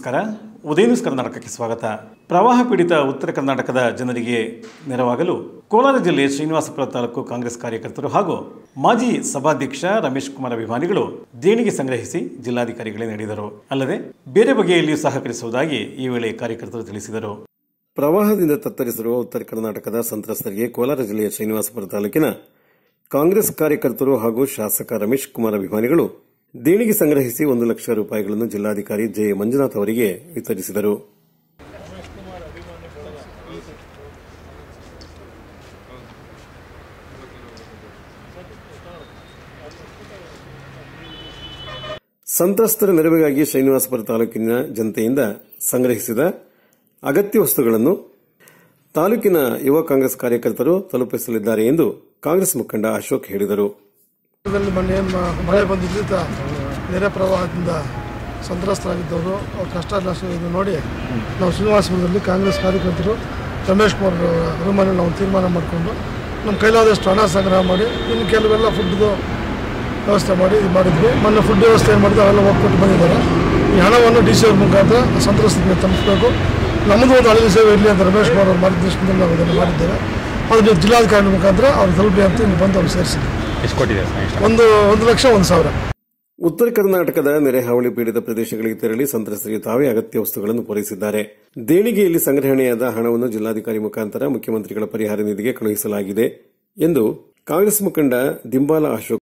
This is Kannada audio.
ನಮಸ್ಕಾರ. ಉದಯ ನ್ಯೂಸ್ ಕರ್ನಾಟಕಕ್ಕೆ ಸ್ವಾಗತ. ಪ್ರವಾಹ ಪೀಡಿತ ಉತ್ತರ ಕರ್ನಾಟಕದ ಜನರಿಗೆ ನೆರವಾಗಲು ಕೋಲಾರ ಜಿಲ್ಲೆ ಶ್ರೀನಿವಾಸಪುರ ತಾಲೂಕು ಕಾಂಗ್ರೆಸ್ ಕಾರ್ಯಕರ್ತರು ಹಾಗೂ ಮಾಜಿ ಸಭಾಧ್ಯಕ್ಷ ರಮೇಶ್ ಕುಮಾರ್ ಅಭಿಮಾನಿಗಳು ದೇಣಿಗೆ ಸಂಗ್ರಹಿಸಿ ಜಿಲ್ಲಾಧಿಕಾರಿಗಳೇ ನೀಡಿದರು. ಅಲ್ಲದೆ ಬೇರೆ ಬಗೆಯಲ್ಲಿಯೂ ಸಹಕರಿಸುವುದಾಗಿ ಈ ವೇಳೆ ಕಾರ್ಯಕರ್ತರು ತಿಳಿಸಿದರು. ಪ್ರವಾಹದಿಂದ ತತ್ತರಿಸಿರುವ ಉತ್ತರ ಕರ್ನಾಟಕದ ಸಂತ್ರಸ್ತರಿಗೆ ಕೋಲಾರ ಜಿಲ್ಲೆಯ ಶ್ರೀನಿವಾಸಪುರ ತಾಲೂಕಿನ ಕಾಂಗ್ರೆಸ್ ಕಾರ್ಯಕರ್ತರು ಹಾಗೂ ಶಾಸಕ ರಮೇಶ್ ಕುಮಾರ್ ಅಭಿಮಾನಿಗಳು ದೇಣಿಗೆ ಸಂಗ್ರಹಿಸಿ 1 ಲಕ್ಷ ರೂಪಾಯಿಗಳನ್ನು ಜಿಲ್ಲಾಧಿಕಾರಿ ಜೆ ಮಂಜುನಾಥ್ ಅವರಿಗೆ ವಿತರಿಸಿದರು. ಸಂತ್ರಸ್ತರ ನೆರವಿಗಾಗಿ ಶ್ರೀನಿವಾಸಪುರ ತಾಲೂಕಿನ ಜನತೆಯಿಂದ ಸಂಗ್ರಹಿಸಿದ ಅಗತ್ಯ ವಸ್ತುಗಳನ್ನು ತಾಲೂಕಿನ ಯುವ ಕಾಂಗ್ರೆಸ್ ಕಾರ್ಯಕರ್ತರು ತಲುಪಿಸಲಿದ್ದಾರೆ ಎಂದು ಕಾಂಗ್ರೆಸ್ ಮುಖಂಡ ಅಶೋಕ್ ಹೇಳಿದರು. ಮಳೆ ಬಂದಿದ್ದ ನೆರೆ ಪ್ರವಾಹದಿಂದ ಸಂತ್ರಸ್ತರಾಗಿದ್ದವರು ಅವ್ರ ಕಷ್ಟ ನಷ್ಟ ನೋಡಿ ನಾವು ಶ್ರೀನಿವಾಸಪುರದಲ್ಲಿ ಕಾಂಗ್ರೆಸ್ ಕಾರ್ಯಕರ್ತರು ರಮೇಶ್ ಕುಮಾರ್ ಅಭಿಮಾನಿ ನಾವು ತೀರ್ಮಾನ ಮಾಡಿಕೊಂಡು ನಮ್ಮ ಕೈಲಾದಷ್ಟು ಹಣ ಸಂಗ್ರಹ ಮಾಡಿ ಇನ್ನು ಕೆಲವೆಲ್ಲ ಫುಡ್ದು ವ್ಯವಸ್ಥೆ ಮಾಡಿ ಇದು ಮಾಡಿದ್ವಿ. ಮೊನ್ನೆ ಫುಡ್ ವ್ಯವಸ್ಥೆ ಏನು ಮಾಡಿದ್ರು ಅವೆಲ್ಲ ಹೋಗ್ಕೊಟ್ಟು ಬಂದಿದ್ದಾರೆ. ಈ ಹಣವನ್ನು ಡಿ ಸಿ ಅವ್ರ ಮುಖಾಂತರ ಸಂತ್ರಸ್ತರಿಗೆ ತಲುಪಿಸಬೇಕು. ನಮ್ಮದು ಒಂದು ಹಳ್ಳಿ ಸೇವೆ ಇರಲಿ ಅಂತ ರಮೇಶ್ ಕುಮಾರ್ ಅವ್ರ ಮಾರ್ಗದರ್ಶನದಲ್ಲಿ ನಾವು ಇದನ್ನು ಮಾಡಿದ್ದೇವೆ. ಅದು ಜಿಲ್ಲಾಧಿಕಾರಿ ಮುಖಾಂತರ ಅವ್ರು ತಲುಪಿ ಅಂತ ಇಲ್ಲಿ ಬಂದು ಅವ್ರು ಸೇರಿಸಿದ್ವಿ. 1,01,00,000. ಉತ್ತರ ಕರ್ನಾಟಕದ ನೆರೆ ಹಾವಳಿ ಪೀಡಿತ ಪ್ರದೇಶಗಳಿಗೆ ತೆರಳಿ ಸಂತ್ರಸ್ತರಿಗೆ ತಾವೇ ಅಗತ್ಯ ವಸ್ತುಗಳನ್ನು ಪೂರೈಸಿದ್ದಾರೆ. ದೇಣಿಗೆಯಲ್ಲಿ ಸಂಗ್ರಹಣೆಯಾದ ಹಣವನ್ನು ಜಿಲ್ಲಾಧಿಕಾರಿ ಮುಖಾಂತರ ಮುಖ್ಯಮಂತ್ರಿಗಳ ಪರಿಹಾರ ನಿಧಿಗೆ ಕಳುಹಿಸಲಾಗಿದೆ ಎಂದು ಕಾಂಗ್ರೆಸ್ ಮುಖಂಡ ದಿಂಬಾಲ ಅಶೋಕ್